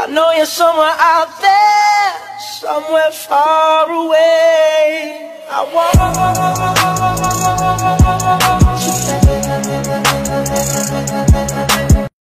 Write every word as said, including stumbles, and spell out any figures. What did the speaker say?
I know you're somewhere out there, somewhere far away. I want